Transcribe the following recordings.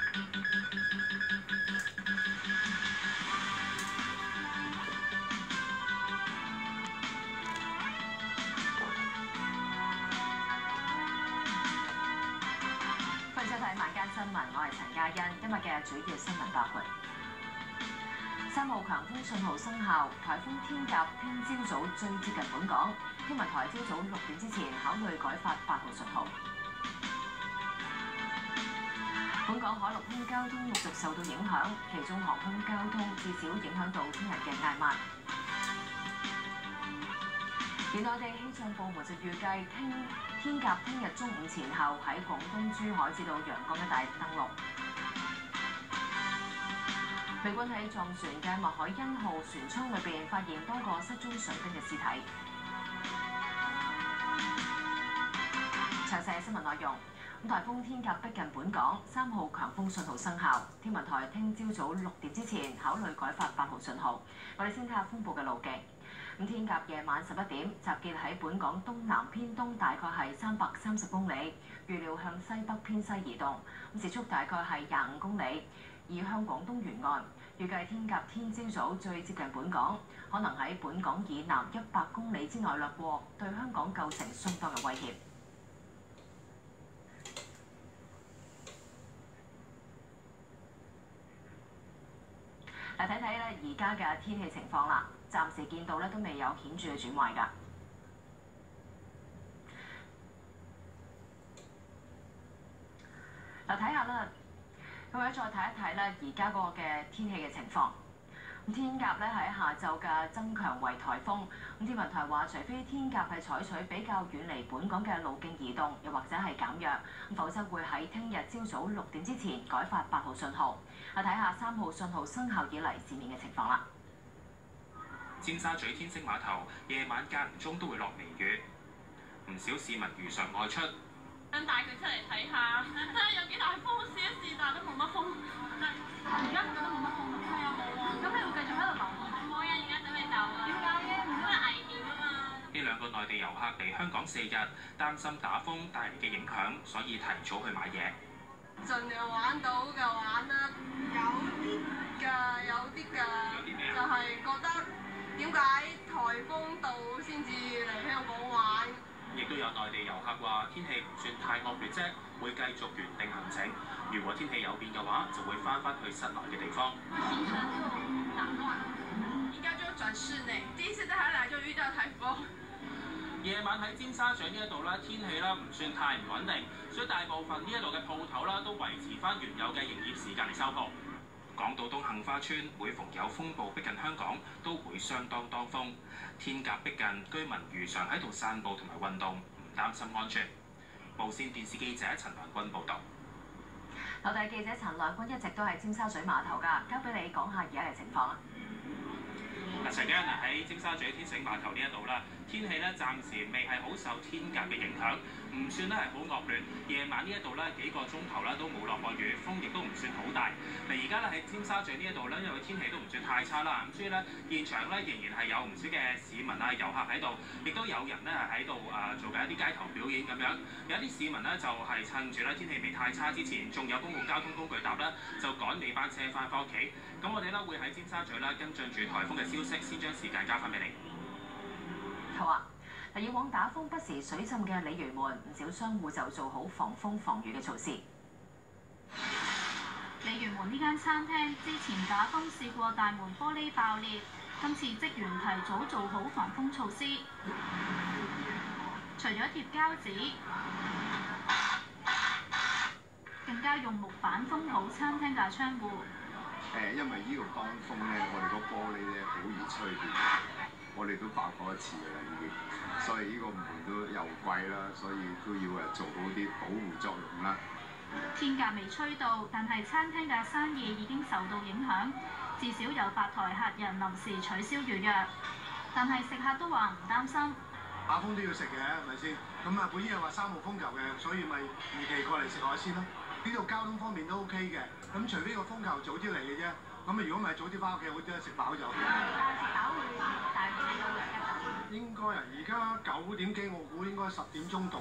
歡迎收睇晚間新聞，我係陳嘉欣。今日嘅主要新聞包括：3號強風信號生效，颱風天鴿聽朝早最接近本港。天文台朝早6點之前考慮改發8號信號。本港海陸空交通陸續受到影響，其中航空交通至少影響到聽日嘅挨晚。而內地氣象部門就預計天鴿聽日中午前後喺廣東珠海至到陽江一帶登陸。美軍喺撞船嘅麥海恩號船艙裏邊發現多個失蹤水兵嘅屍體。詳細新聞內容。颱風天鴿逼近本港，3號強風信號生效。天文台聽朝早6點之前考慮改發8號信號。我哋先睇下風暴嘅路徑。天鴿夜晚11點集結喺本港東南偏東，大概係330公里，預料向西北偏西移動，時速大概係25公里，移向廣東沿岸。預計天鴿天朝早最接近本港，可能喺本港以南100公里之內掠過，對香港構成相當嘅威脅。嚟睇睇咧而家嘅天氣情況啦，暫時見到咧都未有顯著嘅轉壞㗎。嗱，睇下啦，咁樣再睇一睇咧而家嗰個嘅天氣嘅情況。天鴿咧喺下晝嘅增強為颱風，天文台話，除非天鴿係採取比較遠離本港嘅路徑移動，又或者係減弱，否則會喺聽日朝早6點之前改發8號信號。睇下3號信號生效以嚟市面嘅情況啦。 尖沙咀天星碼頭夜晚間唔中都會落微雨，唔少市民如常外出。 想帶佢出嚟睇下，睇下有幾大風，試一試，但係都冇乜風。而家覺得冇乜風，係啊冇啊。咁你會繼續喺度留意？冇啊，而家準備走啦。點解嘅？因為危險啊嘛。 呢2個內地遊客嚟香港4日，擔心打風帶嚟嘅影響，所以提早去買嘢。 盡量玩到就玩啦，有啲㗎，就係覺得點解颱風到先至嚟香港玩？ 亦都有內地遊客話天氣唔算太惡劣啫，會繼續原定行程。如果天氣有變嘅話，就會翻去室內嘅地方。 應該就轉室內。第一次帶佢嚟就遇到颱風。 夜晚喺尖沙咀呢一度啦，天氣啦唔算太唔穩定，所以大部分呢一度嘅鋪頭啦都維持翻原有嘅營業時間嚟收鋪。港島東杏花邨每逢有風暴逼近香港，都會相當當風。天鴿逼近，居民如常喺度散步同埋運動，唔擔心安全。無線電視記者陳良君報導。 內地記者陳良君一直都喺尖沙咀碼頭㗎，交俾你講下而家嘅情況啦。 陳家欣喺尖沙咀天星碼頭呢一度啦，天氣咧暫時未係好受天鴿嘅影響，唔算咧係好惡劣。夜晚呢一度咧幾個鐘頭咧都冇落過雨，風亦都唔算好大。而家咧喺尖沙咀呢一度咧，因為天氣都唔算太差啦，咁所以咧現場咧仍然係有唔少嘅市民啊、遊客喺度，亦都有人咧係喺度做緊一啲街頭表演咁樣。有一啲市民咧就係趁住咧天氣未太差之前，仲有公共交通工具搭啦，就趕尾班車翻屋企。咁我哋咧會喺尖沙咀啦跟進住颱風嘅消息，先將時間交翻俾你。 好啊！以往打風不時水浸嘅鯉魚門，唔少商戶就做好防風防雨嘅措施。 鯉魚門呢間餐廳之前打風試過大門玻璃爆裂，今次職員提早做好防風措施，除咗貼膠紙，更加用木板封好餐廳嘅窗戶。 因為呢度當風咧，我哋個玻璃咧好易吹斷，我哋都爆過一次㗎啦已經，所以呢個門都又貴啦，所以都要做好啲保護作用啦。 天鴿未吹到，但係餐廳嘅生意已經受到影響，至少有8台客人臨時取消預約，但係食客都話唔擔心。 打風都要食嘅，係咪先？咁本身又話3號風球嘅，所以咪預期過嚟食海鮮咯。呢度交通方面都 OK 嘅，咁除非個風球早啲嚟嘅啫。咁如果唔係早啲翻屋企，好啲食飽就。 食飽會大幾多㗎？ 應該啊，而家9點幾，我估應該10點鐘到啦。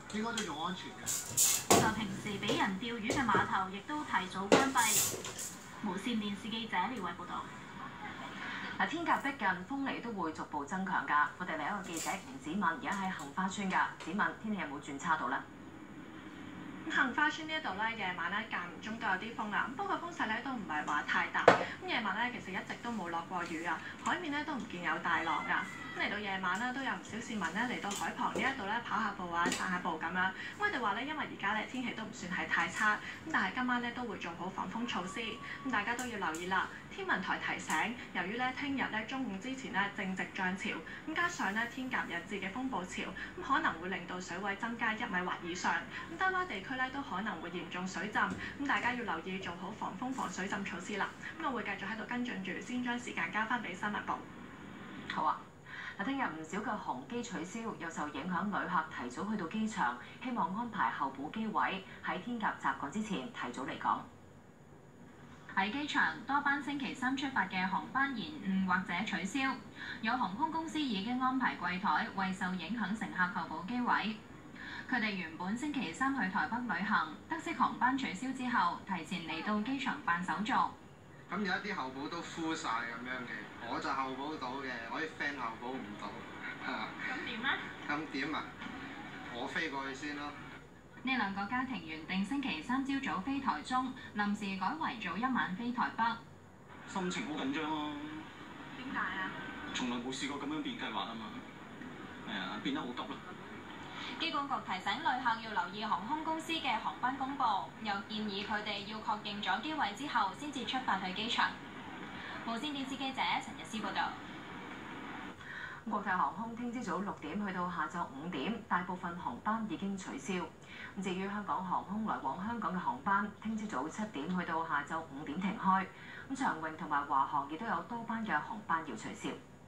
應該都仲安全嘅。 就平時俾人釣魚嘅碼頭，亦都提早關閉。無線電視記者廖偉報導。 嗱，天鴿逼近，風力都會逐步增強㗎。我哋另一個記者吳子敏而家喺杏花村㗎。子敏，天氣有冇轉差到咧？ 杏花村呢一度咧，夜晚咧間唔中都有啲風啦，不過風勢咧都唔係話太大。咁夜晚咧其實一直都冇落過雨啊，海面咧都唔見有大浪㗎。咁嚟到夜晚咧，都有唔少市民咧嚟到海旁呢一度咧跑下步啊、散下步咁樣。咁我哋話咧，因為而家咧天氣都唔算係太差，咁但係今晚咧都會做好防風措施。咁大家都要留意啦。天文台提醒，由於咧聽日咧中午之前咧正值漲潮，咁加上咧天鴿日至嘅風暴潮，咁可能會令到水位增加1米或以上。咁低洼地區咧都可能會嚴重水浸，咁大家要留意做好防風防水浸措施啦。咁我會繼續喺度跟進住，先將時間交翻俾新聞部。 好啊。嗱，聽日唔少嘅航機取消，又受影響旅客提早去到機場，希望安排候補機位，喺天鴿襲港之前提早離港。 喺機場，多班星期三出發嘅航班延誤或者取消，有航空公司已經安排櫃台為受影響乘客候補機位。佢哋原本星期三去台北旅行，得悉航班取消之後，提前嚟到機場辦手續。 咁有一啲候補都 full 晒咁樣嘅，我就候補到嘅，我啲 friend 候補唔到。 咁點啊？ 咁點啊？我飛過去先咯。 呢兩個家庭原定星期三朝早飛台中，臨時改為早一晚飛台北。 心情好緊張咯。 點解啊？ 從來冇試過咁樣變計劃啊嘛。係啊，變得好急咯。 機管局提醒旅客要留意航空公司嘅航班公佈，又建議佢哋要確認咗機位之後先至出發去機場。無線電視記者陳日思報導。 國泰航空聽朝早6點去到下晝5點，大部分航班已經取消。咁至於香港航空來往香港嘅航班，聽朝早7點去到下晝5點停開。咁長榮同埋華航亦都有多班嘅航班要取消。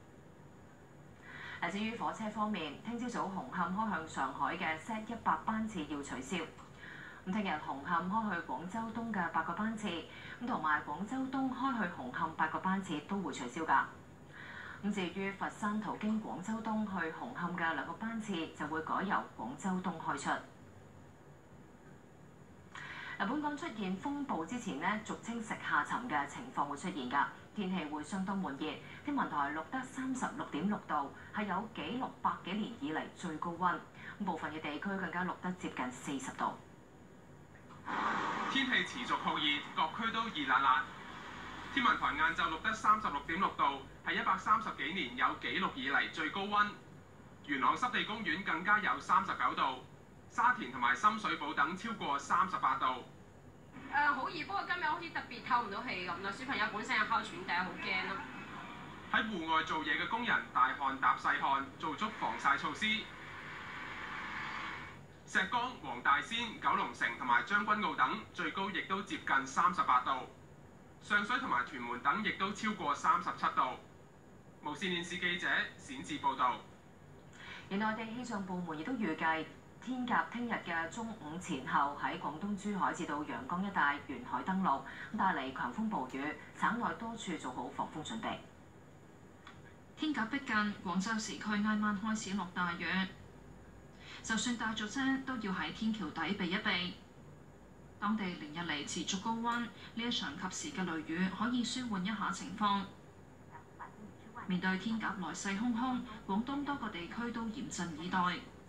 至於火車方面，聽朝早紅磡開向上海嘅 Z100 班次要取消。咁聽日紅磡開去廣州東嘅8個班次，咁同埋廣州東開去紅磡8個班次都會取消㗎。咁至於佛山途經廣州東去紅磡嘅2個班次就會改由廣州東開出。本港出現風暴之前呢，俗稱食下沉嘅情況會出現㗎，天氣會相當悶熱。天文台錄得36.6度，係有紀錄100幾年以嚟最高溫。部分嘅地區更加錄得接近40度。 天氣持續酷熱，各區都熱辣辣。天文台晏晝錄得36.6度，係130幾年有紀錄以嚟最高溫。元朗濕地公園更加有39度，沙田同埋深水埗等超過38度。 好熱，不過今日好似特別透唔到氣咁啦。小朋友本身有哮喘，大家好驚咯。 喺戶外做嘢嘅工人大汗搭細汗，做足防曬措施。石崗、黃大仙、九龍城同埋將軍澳等最高亦都接近38度。上水同埋屯門等亦都超過37度。無線電視記者冼志報導。 而內地氣象部門亦都預計，天鴿聽日嘅中午前後喺廣東珠海至到陽江一帶沿海登陸，帶嚟強風暴雨，省內多處做好防風準備。 天鴿逼近，廣州市區挨晚開始落大雨，就算帶咗遮都要喺天橋底避一避。當地連日嚟持續高溫，呢一場及時嘅雷雨可以舒緩一下情況。面對天鴿來勢洶洶，廣東多個地區都嚴陣以待。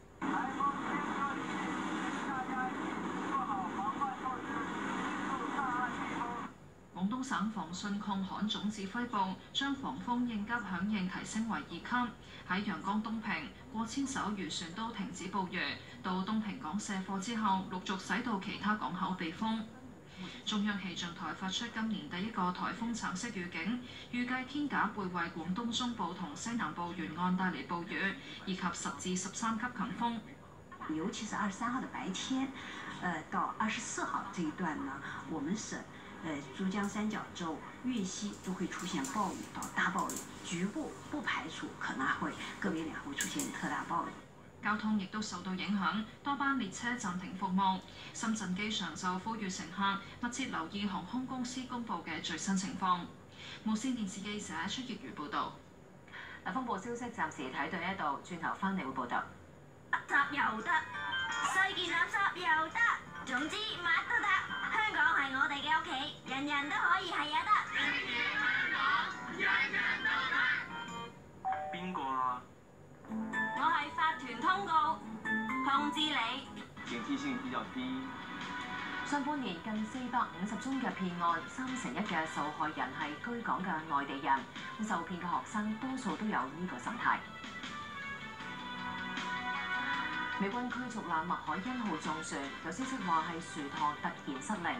廣東省防汛抗旱總指揮部將防風應急響應提升為2級，喺陽江東平過千艘漁船都停止捕魚，到東平港卸貨之後，陸續駛到其他港口避風。中央氣象台發出今年第一個颱風橙色預警，預計天鴿會為廣東中部同西南部沿岸帶嚟暴雨，以及10至13級強風。 尤其是23號的白天，到24號這一段呢，我們省珠江三角洲、粵西都會出現暴雨到大暴雨，局部不排除可能會個別兩會出現特大暴雨。 交通亦都受到影響，多班列車暫停服務。深圳機場就呼籲乘客密切留意航空公司公布嘅最新情況。無線電視記者出業如報導。 風暴消息暫時睇到呢一度，轉頭翻嚟會報道。 特集又得。 細件垃圾又得，總之乜都得。香港係我哋嘅屋企，人人都可以係有得。香港，人人都得。 邊個啊？ 我係法團通告，通知你。 警惕性比較低。 上半年近450宗嘅騙案，1/3嘅受害人係居港嘅內地人。咁受騙嘅學生多數都有呢個心態。美軍驅逐艦麥海恩號撞船，有消息話係船舵突然失靈。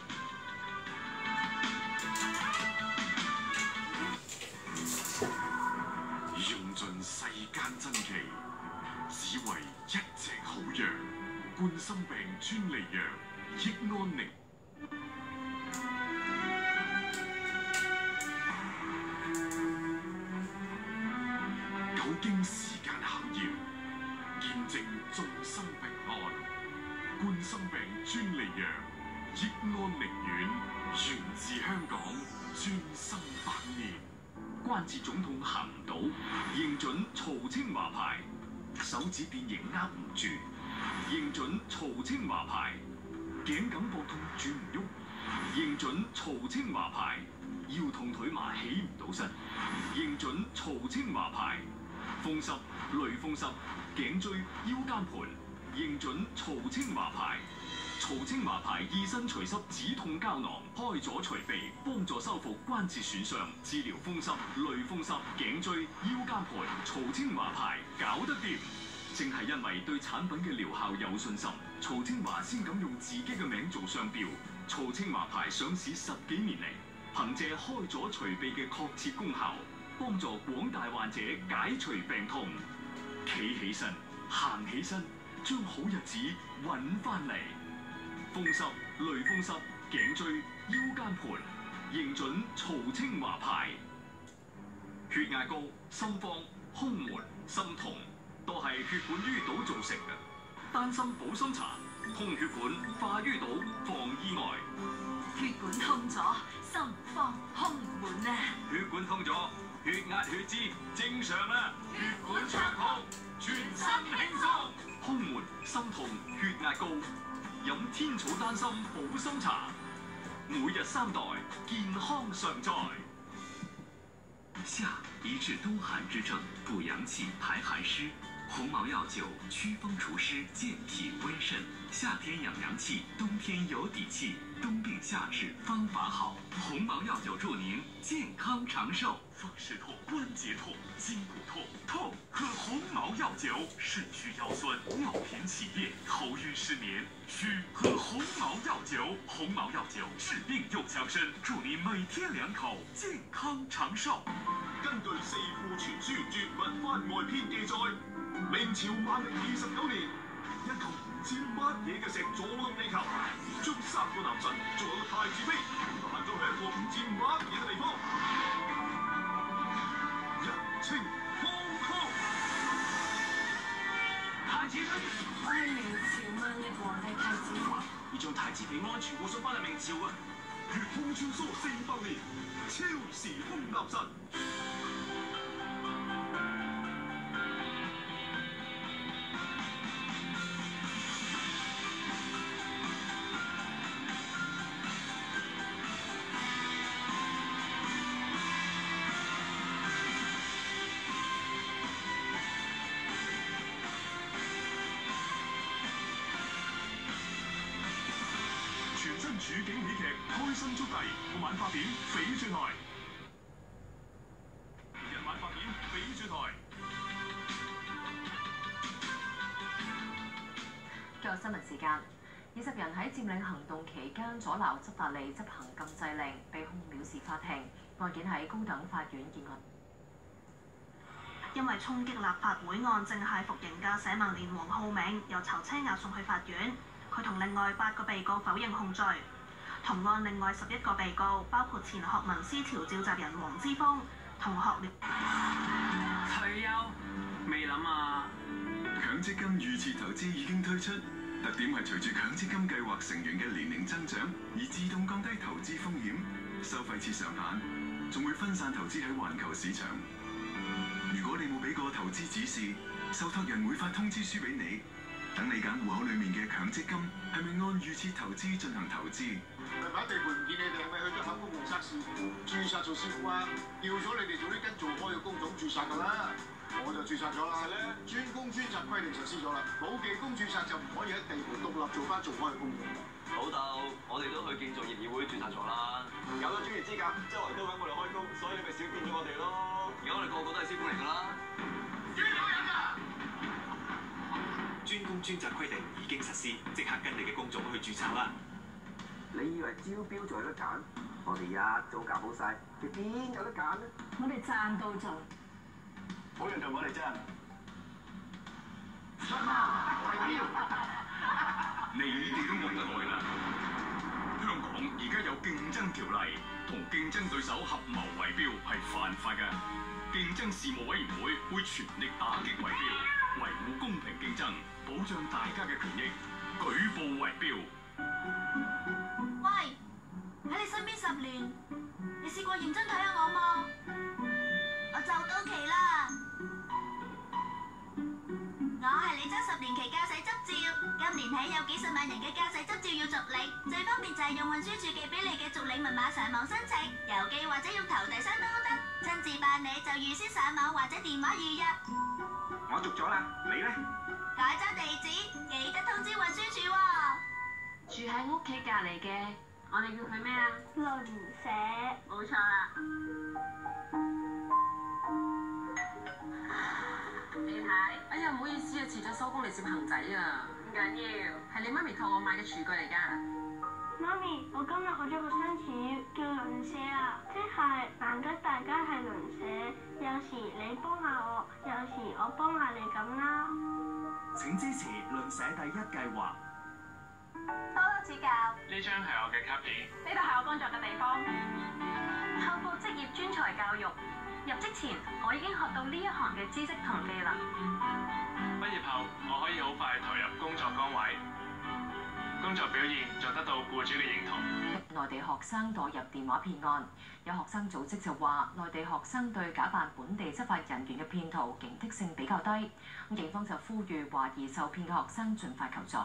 用盡世間珍奇，只為一隻好藥——冠心病專利藥益安寧。久經時間考驗，見證眾生平安。冠心病專利藥益安寧丸，源自香港，專生百年。關節腫痛行唔到，認準曹清華牌；手指變形握唔住，認準曹清華牌；頸梗膊痛轉唔喐，認準曹清華牌；腰痛腿麻起唔到身，認準曹清華牌；風濕、類風濕、頸椎、腰間盤，認準曹清華牌。曹清華牌醫身除濕止痛膠囊，開咗除鼻，幫助修復關節損傷，治療風濕、類風濕、頸椎、腰間盤。曹清華牌搞得掂，正係因為對產品嘅療效有信心，曹清華先敢用自己嘅名做商標。曹清華牌上市10幾年嚟，憑借開咗除鼻嘅確切功效，幫助廣大患者解除病痛，企起身、行起身，將好日子揾返嚟。風濕、類風濕、頸椎、腰間盤，認準曹清華牌。血壓高、心慌、胸悶、心痛，都係血管淤堵造成嘅。丹參保心茶，通血管，化淤堵，防意外。 血管通咗，心慌胸悶啊！ 血管通咗，血壓血脂正常啦。血管暢通，全身輕鬆。胸悶、心痛、血壓高。飲天草丹參保心茶，每日3袋，健康常在。 夏一治冬寒之症，补阳气，排寒湿。紅毛藥酒祛風除濕，健脾温腎。夏天養陽氣，冬天有底氣。冬病夏治方法好，紅毛藥酒助您健康長壽。風濕痛、關節痛、筋骨痛，痛喝紅毛藥酒。腎虛腰酸、尿頻起夜、頭暈失眠，需喝紅毛藥酒。紅毛藥酒治病又強身，助您每天2口，健康長壽。 根據《四庫全書絕密番外篇》記載，明朝萬曆29年，一嚿唔知乜嘢嘅石撞落地球，將3個男神仲有個太子妃彈咗去一個唔知乜嘢嘅地方，人稱方艙。 太子妃，我係明朝萬曆皇帝太子妃， 要將太子妃安全護送翻去明朝啊！月空穿梭400年，超時空男神。全新處境喜劇《開心速遞》晚8點翡翠台。日晚8點翡翠台。 今日新聞時間，20人喺佔領行動期間阻撓執法吏執行禁制令，被控藐視法庭。案件喺高等法院結案。 因為衝擊立法會案正係服刑嘅社民連黃浩銘，由囚車押送去法院。佢同另外8個被告否認控罪。同案另外11個被告，包括前學民思潮召集人黃之鋒同學聯。 退休未諗啊？ 強積金預設投資已經推出，特點係隨住強積金計劃成員嘅年齡增長，而自動降低投資風險，收費設上限，仲會分散投資喺環球市場。如果你冇俾過投資指示，受託人會發通知書俾你。 等你揀戶口裡面嘅強積金係咪按預設投資進行投資。 係咪地盤唔見你哋係咪去咗考公務測試註冊做師傅啊？叫咗你哋做呢跟做開嘅工種註冊㗎啦，我就註冊咗啦。專工專責規定實施咗啦，冇技工註冊就唔可以喺地盤獨立做翻做開嘅工種。 老豆，我哋都去建造業議會註冊咗啦，有咗專業資格，周圍都揾我哋開工，所以你咪少見咗我哋咯。而家我哋個個都係師傅嚟㗎啦。見到人啊！專工專責規定已經實施，即刻跟你嘅工種去註冊啦。 你以為招標就有得揀？我哋一早搞好晒，佢邊有得揀呢？ 我哋賺到盡， 冇人同我哋爭。 你哋都冇得耐啦！香港而家有競爭條例，同競爭對手合謀圍標係犯法嘅。競爭事務委員會會全力打擊圍標，維護公平競爭，保障大家嘅權益。舉報圍標。 喂，喺你身邊10年，你試過認真睇下我嗎？我就到期啦。我係你爭10年期駕駛執照，今年起有幾十萬人嘅駕駛執照要續領，最方便就係用運輸署寄俾你嘅續領密碼上網申請，郵寄或者用投遞箱都得，親自辦理就預先上網或者電話預約。 我續咗啦，你呢？ 改咗地址，記得通知運輸署喎。 住喺屋企隔離嘅，我哋叫佢咩啊？ 鄰舍， 冇錯啦。你睇，哎呀，唔好意思啊，遲咗收工嚟接行仔啊。唔緊要，係你媽咪託我買嘅廚具嚟㗎。 媽咪，我今日學咗個新詞叫鄰舍啊，即係難得大家係鄰舍，有時你幫下我，有時我幫下你咁啦。 請支持鄰舍第1計劃。 多多指教。 呢張係我嘅卡片。 呢度係我工作嘅地方。透過職業專才教育，入職前我已經學到呢一行嘅知識同技能。 畢業後，我可以好快投入工作崗位，工作表現就得到僱主嘅認同。 內地學生墮入電話騙案，有學生組織就話，內地學生對假扮本地執法人員嘅騙徒警惕性比較低。咁警方就呼籲懷疑受騙嘅學生盡快求助。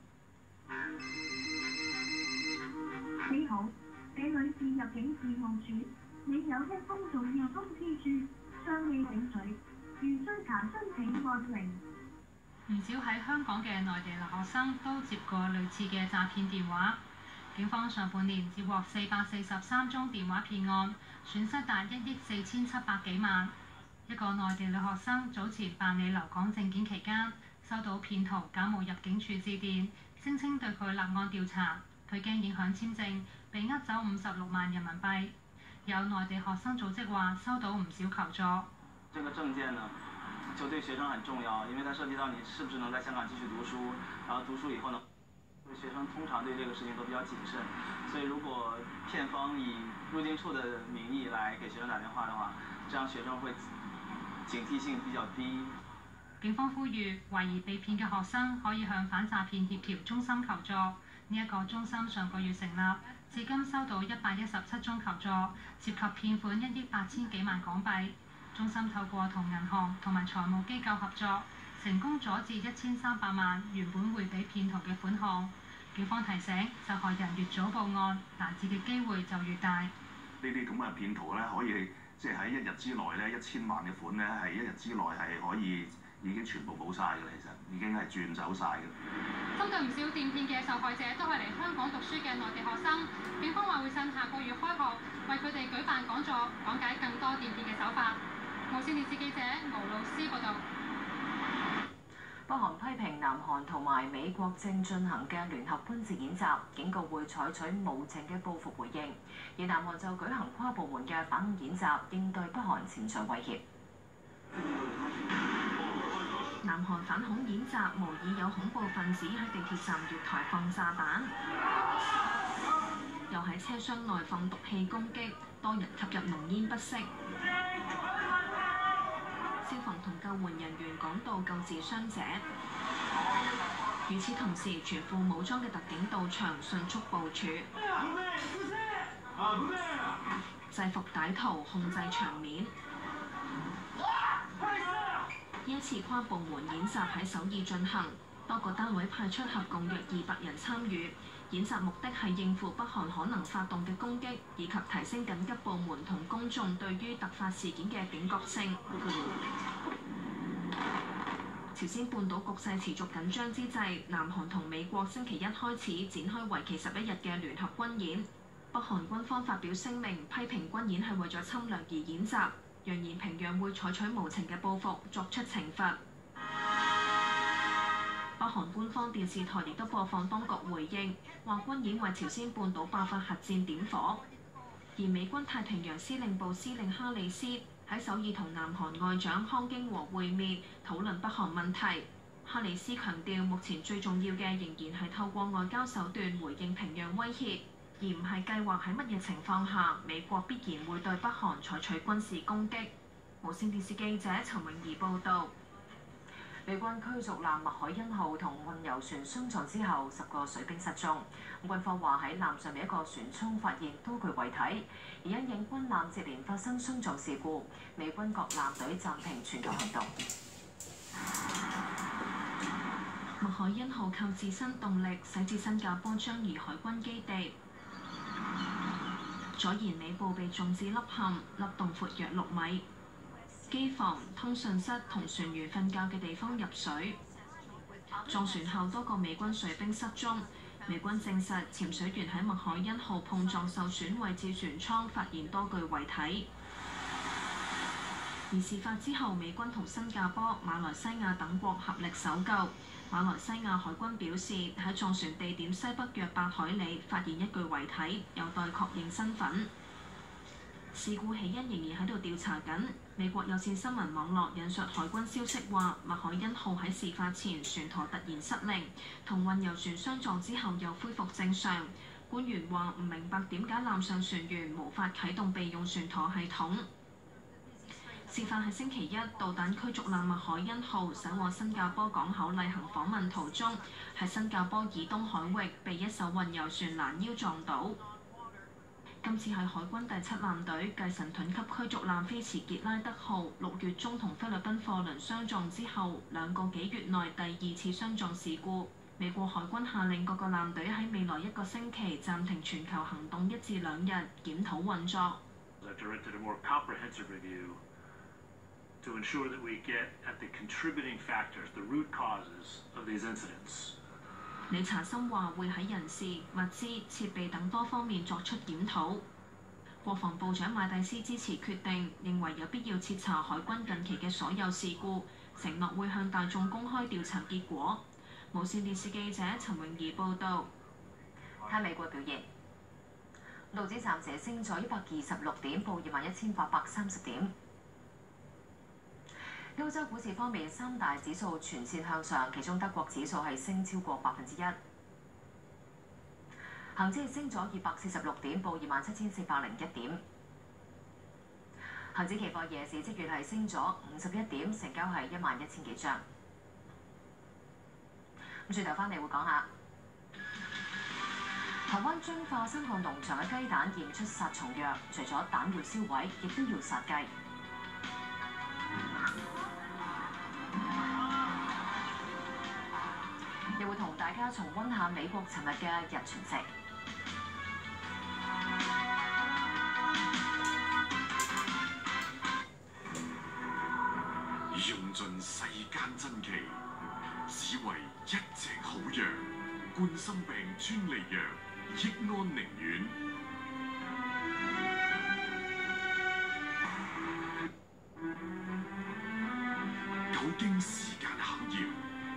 你好，這裏是入境事務處，你有一封重要通知書，向你領取，如需查詢請按0。 唔少喺香港嘅內地留學生都接過類似嘅詐騙電話。警方上半年接獲443宗電話騙案，損失達1億4700幾萬。一個內地女學生早前辦理留港證件期間，收到騙徒假冒入境處致電，聲稱對佢立案調查，佢驚影響簽證，被呃走56萬人民幣。有內地學生組織話收到唔少求助。 這個證件呢，就對學生很重要，因為它涉及到你是不是能在香港繼續讀書，然後讀書以後呢，學生通常對這個事情都比較謹慎，所以如果騙方以入境處的名義來給學生打電話的話，這樣學生會警惕性比較低。 警方呼籲懷疑被騙嘅學生可以向反詐騙協調中心求助。呢一個中心上個月成立，至今收到117宗求助，涉及騙款1億8000幾萬港幣。中心透過同銀行同埋財務機構合作，成功阻止1300萬原本會俾騙徒嘅款項。警方提醒，受害人越早報案，難治嘅機會就越大。 呢啲咁嘅騙徒咧，可以即係喺1日之內咧，1000萬嘅款咧，係1日之內係可以已經全部冇晒嘅，其實已經係轉走晒嘅。 針對唔少電騙嘅受害者都係嚟香港讀書嘅內地學生，警方話會趁下個月開學，為佢哋舉辦講座，講解更多電騙嘅手法。無線電視記者毛露思報導。 北韓批評南韓同埋美國正進行嘅聯合軍事演習，警告會採取無情嘅報復回應。而南韓就舉行跨部門嘅反恐演習，應對北韓潛在威脅。 南韓反恐演習模擬有恐怖分子喺地鐵站月台放炸彈，又喺車廂內放毒氣攻擊，多人吸入濃煙不息。消防同救援人員趕到救治傷者。與此同時，全副武裝嘅特警到場迅速部署，制服歹徒，控制場面。呢一次跨部門演習喺首爾進行， 多個單位派出合共約200人參與。演習目的係應付北韓可能發動嘅攻擊，以及提升緊急部門同公眾對於突發事件嘅警覺性。朝鮮半島局勢持續緊張之際，南韓同美國星期一開始展開為期11日嘅聯合軍演。北韓軍方發表聲明，批評軍演係為咗侵略而演習，揚言平壤會採取無情嘅報復，作出懲罰。北韓官方電視台亦都播放當局回應，話軍演為朝鮮半島爆發核戰點火。而美軍太平洋司令部司令哈里斯喺首爾同南韓外長康京和會面，討論北韓問題。哈里斯強調，目前最重要嘅仍然係透過外交手段回應平壤威脅，而唔係計劃喺乜嘢情況下美國必然會對北韓採取軍事攻擊。無線電視記者陳永儀報導。 美軍驅逐艦麥海恩號同運油船相撞之後，10個水兵失蹤。軍方話喺艦上面一個船艙發現多具遺體，而因應軍艦接連發生相撞事故，美軍各艦隊暫停全球行動。 麥海恩號靠自身動力駛至新加坡樟宜海軍基地，左舷尾部被撞至凹陷，凹洞闊約6米。機房、通訊室同船員瞓覺嘅地方入水。撞船後，多個美軍水兵失蹤。美軍證實潛水員喺麥海恩號碰撞受損位置船艙發現多具遺體。而事發之後，美軍同新加坡、馬來西亞等國合力搜救。馬來西亞海軍表示，喺撞船地點西北約8海里發現一具遺體，有待確認身份。事故起因仍然喺度調查緊。美國有線新聞網絡引述海軍消息話，麥海恩號喺事發前船舵突然失靈，同運油船相撞之後又恢復正常。官員話唔明白點解艦上船員無法啟動備用船舵系統。事發喺星期一，導彈驅逐艦麥海恩號駛往新加坡港口例行訪問途中，喺新加坡以東海域被一艘運油船攔腰撞倒。今次係海軍第7艦隊繼神盾級驅逐艦菲茨傑拉德號6月中同菲律賓貨輪相撞之後2個幾月內第2次相撞事故。美國海軍下令各個艦隊喺未來1個星期暫停全球行動1至2日，檢討運作。 To ensure that we get at the contributing factors, the root causes of these incidents. 李查森話會喺人事、物資、設備等多方面作出檢討。國防部長馬蒂斯支持決定，認為有必要徹查海軍近期嘅所有事故，承諾會向大眾公開調查結果。無線電視記者陳永儀報導。 睇美國表現，道指暫時升咗126點，報21,830點。歐洲股市方面，三大指數全線向上，其中德國指數係升超過1%。恒指升咗246點，報27,401點。恒指期貨夜市即月係升咗51點，成交係11,000幾張。咁轉頭翻嚟會講下，台灣彰化新漢農場嘅雞蛋驗出殺蟲藥，除咗蛋要銷毀，亦都要殺雞。又會同大家重溫下美國尋日嘅日全食。 用盡世間珍奇，只為一隻好藥。冠心病專利藥益安寧丸。久經時間考驗。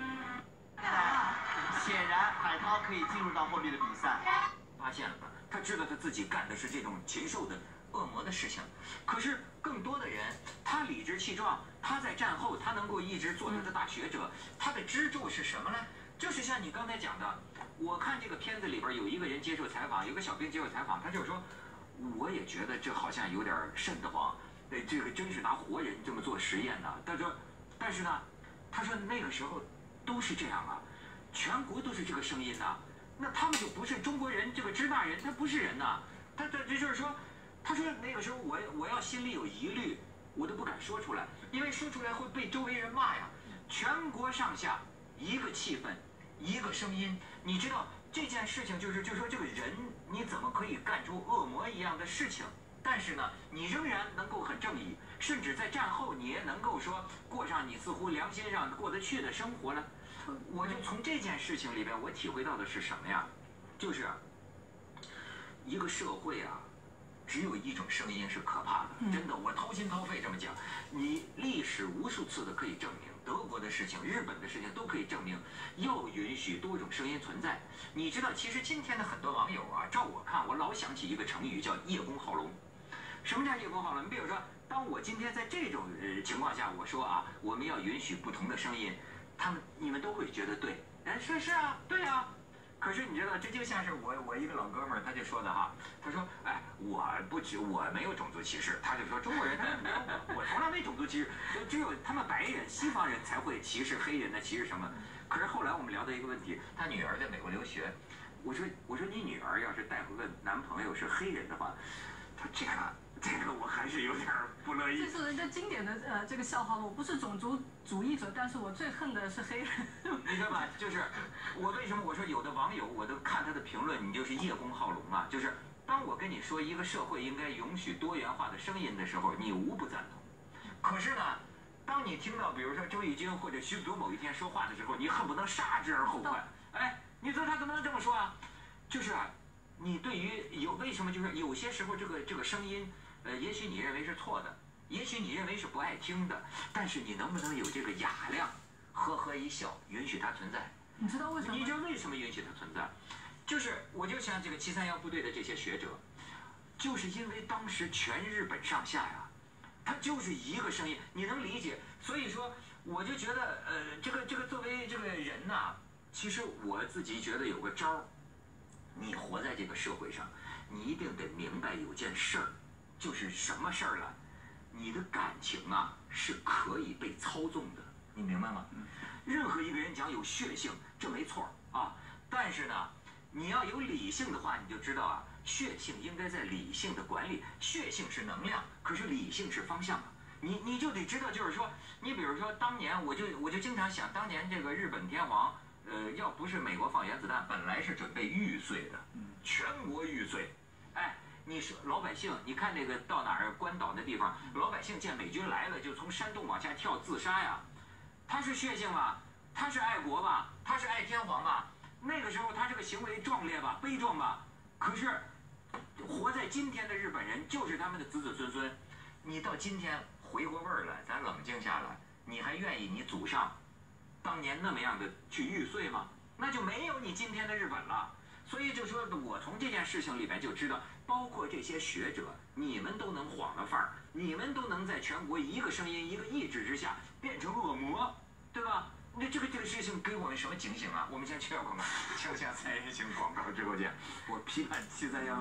顯然，海涛可以進入到後面的比賽。 發現了，他知道他自己幹的是這種禽獸的惡魔的事情。可是更多的人，他理直氣壯，他在戰後，他能夠一直做他的大學者，他的支柱是什麼呢？就是像你剛才講的，我看這個片子裡邊有一個人接受採訪，有個小兵接受採訪，他就說，我也覺得這好像有點瘆得慌，這個真是拿活人這麼做實驗呢。他說，但是呢，他說那個時候都是這樣啊。全國都是這個聲音呐，那他們就不是中國人，這個支那人他不是人呐，他這就是說，他說那個時候我要心裡有疑慮，我都不敢說出來，因為說出來會被周圍人罵呀。全國上下一个气氛，一个声音。你知道这件事情就说这个人你怎么可以干出恶魔一样的事情？但是呢，你仍然能够很正义，甚至在战后你也能够说过上你似乎良心上过得去的生活呢。我就从这件事情里边，我体会到的是什么呀？就是一个社会啊，只有一种声音是可怕的，真的，我掏心掏肺这么讲。你历史无数次的可以证明，德国的事情、日本的事情都可以证明，要允许多种声音存在。你知道，其实今天的很多网友啊，照我看，我老想起一个成语叫叶公好龙。什么叫叶公好龙？你比如说，当我今天在这种情况下，我说啊，我们要允许不同的声音，你们都会觉得对，哎，是啊，对啊。可是你知道，这就像是我一个老哥们儿，他就说的哈，他说，哎，我没有种族歧视，他就说中国人，我从来没种族歧视，只有他们白人、西方人才会歧视黑人的，歧视什么？可是后来我们聊到一个问题，他女儿在美国留学，我说你女儿要是带回个男朋友是黑人的话，他这个我还是有点不乐意。 这是人家经典的这个笑话，我不是种族主义者，但是我最恨的是黑人。 你知道吧？就是我为什么我说有的网友我都看他的评论，你就是叶公好龙啊。就是当我跟你说一个社会应该允许多元化的声音的时候，你无不赞同。可是呢，当你听到比如说周轶君或者徐子多某一天说话的时候，你恨不能杀之而后快。哎，你说他怎么能这么说啊？就是你对于为什么就是有些时候这个声音。也许你认为是错的，也许你认为是不爱听的，但是你能不能有这个雅量，呵呵一笑，允许它存在？ 你知道为什么？ 你知道为什么允许它存在？就是我就像这个731部队的这些学者，就是因为当时全日本上下呀，他就是一个声音，你能理解？所以说，我就觉得这个作为这个人呐，其实我自己觉得有个招儿，你活在这个社会上，你一定得明白有件事儿。就是什么事儿了？你的感情啊是可以被操纵的，你明白吗？任何一个人讲有血性，这没错啊。但是呢，你要有理性的话，你就知道啊，血性应该在理性的管理。血性是能量，可是理性是方向啊。你就得知道，就是说，你比如说当年我就经常想，当年这个日本天皇，要不是美国放原子弹，本来是准备玉碎的，全国玉碎，哎。你说老百姓，你看那个到哪儿关岛那地方，老百姓见美军来了就从山洞往下跳自杀呀，他是血性吧？他是爱国吧？他是爱天皇吧？那个时候他这个行为壮烈吧？悲壮吧？可是活在今天的日本人就是他们的子子孙孙，你到今天回过味儿来，咱冷静下来，你还愿意你祖上当年那么样的去玉碎吗？那就没有你今天的日本了。所以就说我从这件事情里面就知道，包括这些学者，你们都能晃了范儿，你们都能在全国一个声音、一个意志之下变成恶魔，对吧？那这个事情给我们什么警醒啊？我们先去广告，休息再进行广告之後見。我批判731。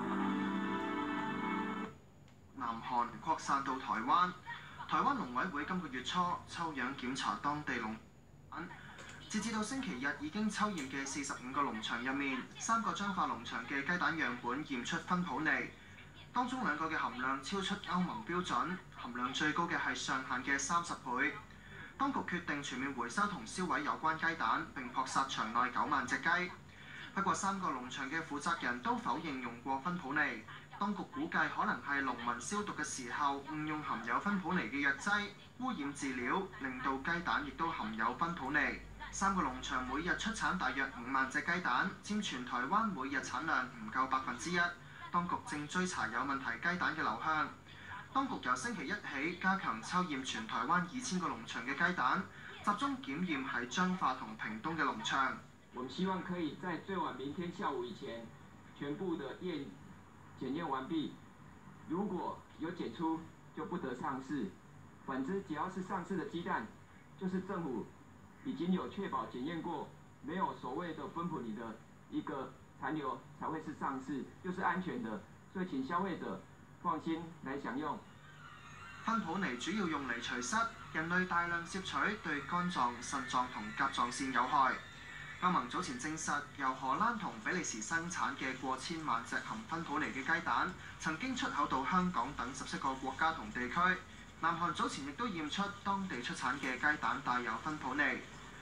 南韓擴散到台灣，台灣農委會今個月初抽樣檢查當地農產。截至到星期日，已經抽驗嘅45個農場入面，3個彰化農場嘅雞蛋樣本驗出芬普尼，當中2個嘅含量超出歐盟標準，含量最高嘅係上限嘅30倍。當局決定全面回收同銷毀有關雞蛋，並撲殺場內9萬隻雞。不過3個農場嘅負責人都否認用過芬普尼，當局估計可能係農民消毒嘅時候誤用含有芬普尼嘅藥劑，污染飼料，令到雞蛋亦都含有芬普尼。3個農場每日出產大約5萬隻雞蛋，佔全台灣每日產量唔夠1%。當局正追查有問題雞蛋嘅流向。當局由星期一起加強抽驗全台灣2000個農場嘅雞蛋，集中檢驗喺彰化同屏東嘅農場。 我們希望可以在最晚明天下午以前，全部的檢驗完畢。如果有檢出，就不得上市。反之，只要是上市的雞蛋，就是政府已經有確保檢驗過，沒有所謂的芬普尼的一個殘留，才會是上市，就是安全的。所以請消費者放心來享用。 芬普尼主要用嚟除濕，人類大量攝取對肝臟、腎臟同甲狀腺有害。歐盟早前證實，由荷蘭同比利時生產嘅過千萬隻含芬普尼嘅雞蛋，曾經出口到香港等17個國家同地區。南韓早前亦都驗出當地出產嘅雞蛋帶有芬普尼。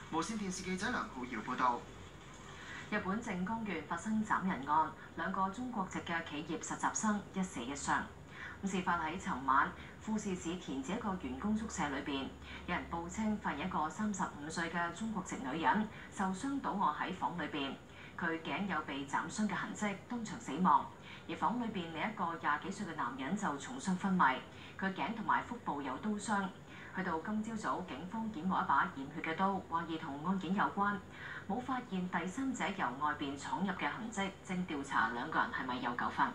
無線電視記者梁浩耀報導。 日本靜岡縣發生斬人案，2個中國籍嘅企業實習生一死一傷。事發喺尋晚，富士市田子一個員工宿舍裏邊，有人報稱發現一個35歲嘅中國籍女人受傷倒卧喺房裏邊，佢頸有被斬傷嘅痕跡，當場死亡。而房裏邊另一個20幾歲嘅男人就重傷昏迷，佢頸同埋腹部有刀傷。去到今朝早，警方檢獲一把染血嘅刀，懷疑同案件有關，冇發現第三者由外邊闖入嘅痕跡，正調查2個人係咪有糾紛。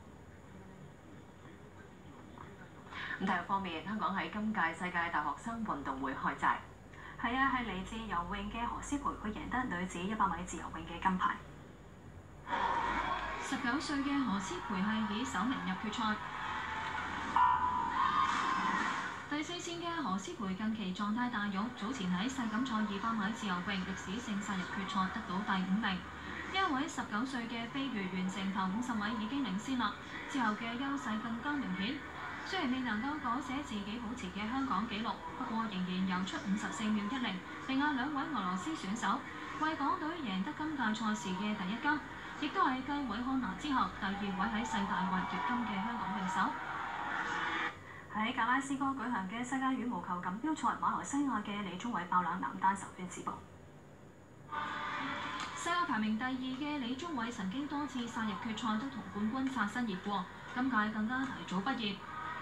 體育方面，香港喺今屆世界大學生運動會開齋。 係啊，係嚟自游泳嘅何詩蓓，佢贏得女子100米自由泳嘅金牌。 19歲嘅何詩蓓係以首名入決賽。第4戰嘅何詩蓓近期狀態大勇，早前喺世錦賽200米自由泳歷史性殺入決賽，得到第5名。呢一位19歲嘅飛魚完成頭50米已經領先啦，之後嘅優勢更加明顯。雖然未能夠改寫自己保持嘅香港紀錄，不過仍然游出54秒10，力壓2位俄羅斯選手，為港隊贏得今屆賽事嘅第1金，亦都係繼韋漢娜之後第2位喺世大運奪金嘅香港泳手。 喺格拉斯哥舉行嘅世界羽毛球錦標賽，馬來西亞嘅李宗偉爆冷男單首圈止步。 世界排名第2嘅李宗偉曾經多次殺入決賽，都同冠軍擦身而過，今屆更加提早畢業。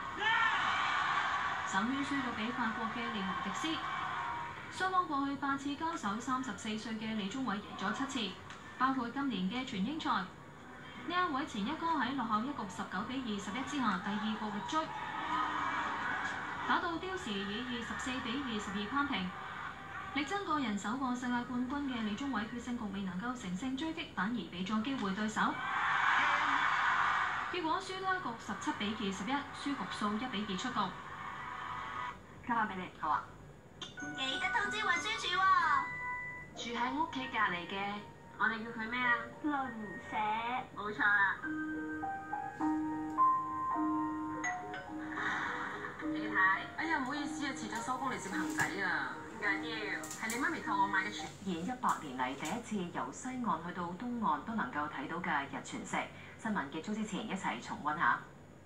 首圈輸到俾法國嘅利華迪斯，雙方過去8次交手，34歲嘅李宗偉贏咗7次，包括今年嘅全英賽。呢一位前一哥喺落後一局19比21之下，第2局力追，打到刁時以24比22攀平。力爭個人首個世界冠軍嘅李宗偉決勝局未能夠乘勝追擊，反而俾咗機會對手。結果輸多一局17比21，輸局數1比2出局。 交翻俾你， 好啊。 記得通知運輸署喎。 住喺屋企隔離嘅，我哋叫佢咩啊？ 鄰舍。 冇錯啦。你睇，哎呀，唔好意思啊，遲咗收工嚟接行仔啊。唔緊要，係你媽咪託我買嘅船。 而100年嚟第一次由西岸去到東岸都能夠睇到嘅日全食，新聞結束之前一齊重溫下。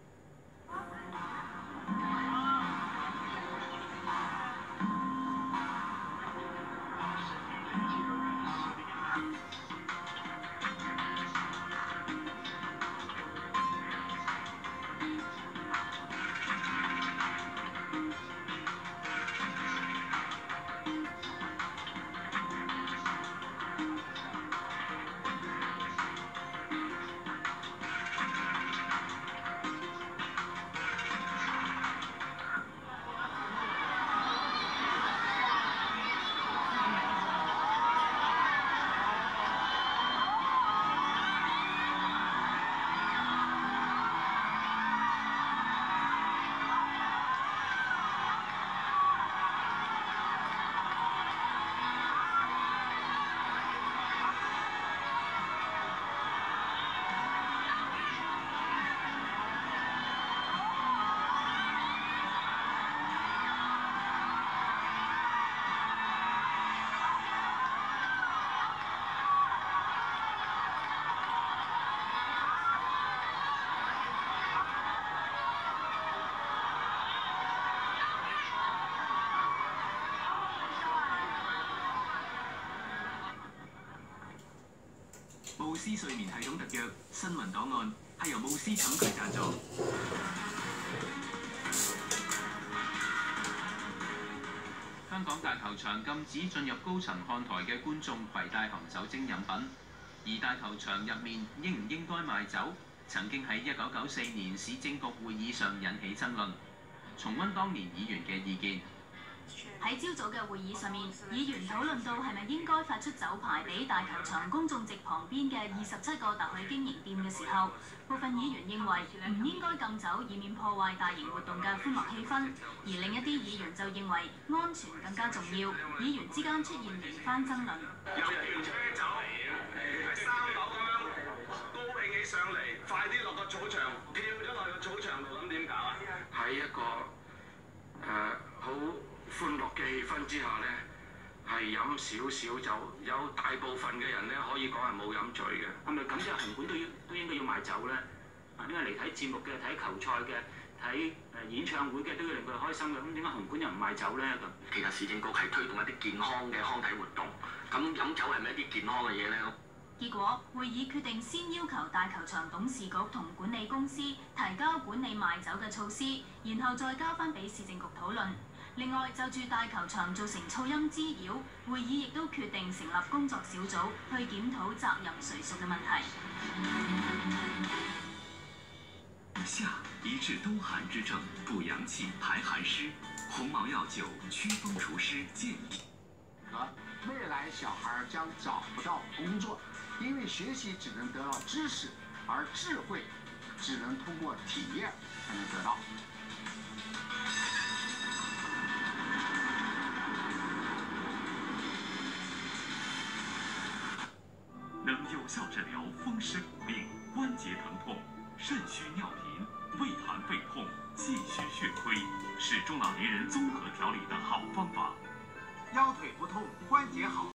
慕斯睡眠系統特約新聞檔案係由慕斯寢具贊助。香港大球場禁止進入高層看台嘅觀眾攜帶含酒精飲品，而大球場入面應唔應該賣酒，曾經喺1994年市政局會議上引起爭論。重溫當年議員嘅意見。 喺朝早嘅會議上面，議員討論到係咪應該發出酒牌俾大球場公眾席旁邊嘅27個特許經營店嘅時候，部分議員認為唔應該禁酒，以免破壞大型活動嘅歡樂氣氛；而另一啲議員就認為安全更加重要，議員之間出現連番爭論。 有人車走喺3樓咁樣高興起上嚟，快啲落個草場，跳咗落個草場度，咁點搞啊？喺一個好歡樂嘅氣氛之下咧， 係飲少少就有大部分嘅人咧可以講係冇飲醉嘅。 係咪咁即係紅館都應該要賣酒咧？因為嚟睇節目嘅、睇球賽嘅、睇演唱會嘅都要令佢開心嘅，咁點解紅館又唔賣酒咧？咁其實市政局係推動一啲健康嘅康體活動，咁飲酒係咪一啲健康嘅嘢咧？ 結果會議決定先要求大球場董事局同管理公司提交管理賣酒嘅措施，然後再交翻俾市政局討論。另外，就住大球場造成噪音滋擾，會議亦都決定成立工作小組去檢討責任誰屬嘅問題。 夏，一治冬寒之症，补阳气，排寒湿。红毛药酒祛风除湿健体。 未来小孩将找不到工作，因为学习只能得到知识，而智慧只能通过体验才能得到。 能有效治疗风湿骨病、关节疼痛、肾虚尿频、胃寒背痛、气虚血亏，是中老年人综合调理的好方法。 腰腿不痛，关节好。